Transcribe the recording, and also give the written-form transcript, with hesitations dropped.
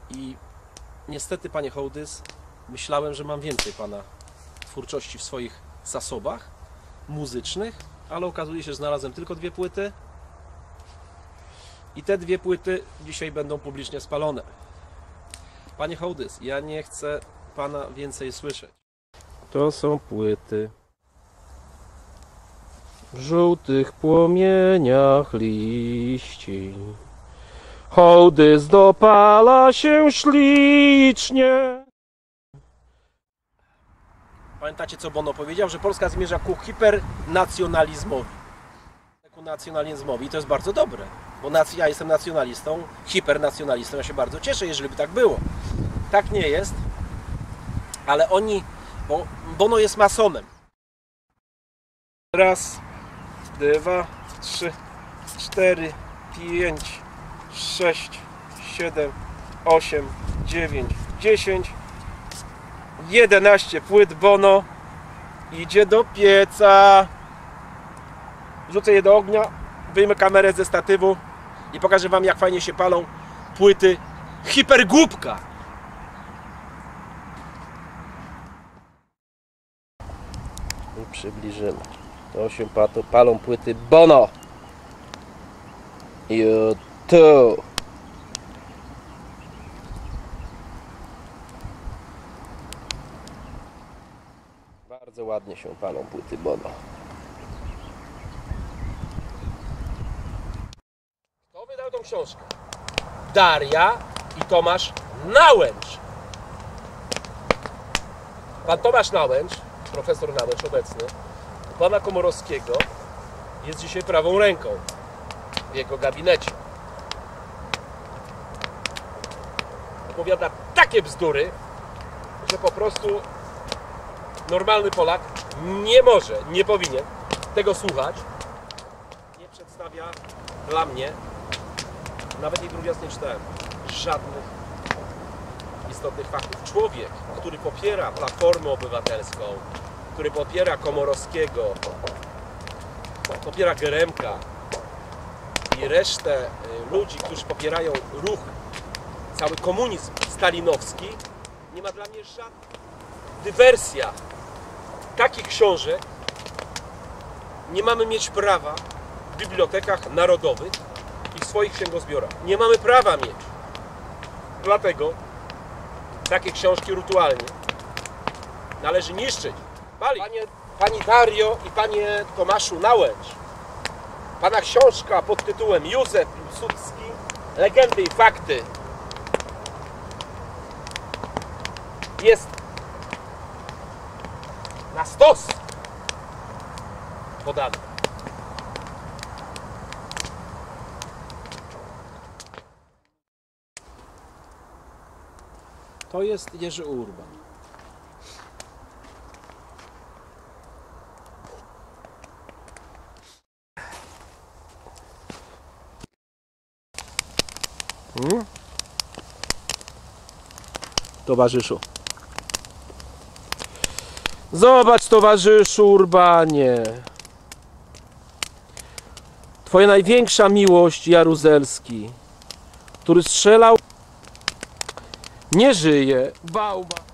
I niestety, panie Hołdys, myślałem, że mam więcej pana twórczości w swoich zasobach muzycznych, ale okazuje się, że znalazłem tylko 2 płyty i te 2 płyty dzisiaj będą publicznie spalone. Panie Hołdys, ja nie chcę pana więcej słyszeć. To są płyty w żółtych płomieniach liści. Hołdys dopala się ślicznie. Pamiętacie, co Bono powiedział? Że Polska zmierza ku hipernacjonalizmowi. Ku nacjonalizmowi. I to jest bardzo dobre. Bo ja jestem nacjonalistą, hipernacjonalistą. Ja się bardzo cieszę, jeżeli by tak było. Tak nie jest. Ale oni... Bo Bono jest masonem. 1, 2, 3, 4, 5, 6, 7, 8, 9, 10, 11 płyt Bono idzie do pieca. Rzucę je do ognia, wyjmę kamerę ze statywu i pokażę wam, jak fajnie się palą płyty Hipergłupka. I przybliżymy. To się palą płyty Bono. YouTube. Bardzo ładnie się palą płyty Bono. Kto wydał tą książkę? Daria i Tomasz Nałęcz. Pan Tomasz Nałęcz, profesor Nałęcz obecny, pana Komorowskiego, jest dzisiaj prawą ręką w jego gabinecie. Opowiada takie bzdury, że po prostu normalny Polak nie może, nie powinien tego słuchać. Nie przedstawia dla mnie, nawet jej drugi raz nie czytałem, żadnych istotnych faktów. Człowiek, który popiera Platformę Obywatelską, który popiera Komorowskiego, popiera Geremka i resztę ludzi, którzy popierają ruch, cały komunizm stalinowski, nie ma dla mnie żadnych. Dywersja takich książek nie mamy mieć prawa w bibliotekach narodowych i w swoich księgozbiorach. Nie mamy prawa mieć. Dlatego takie książki rytualnie należy niszczyć. Pani Dario i panie Tomaszu Nałęcz, pana książka pod tytułem Józef Piłsudski, legendy i fakty jest na stos podana. To jest Jerzy Urban. Towarzyszu. Zobacz, towarzyszu Urbanie. Twoja największa miłość, Jaruzelski, który strzelał, nie żyje. Bauba.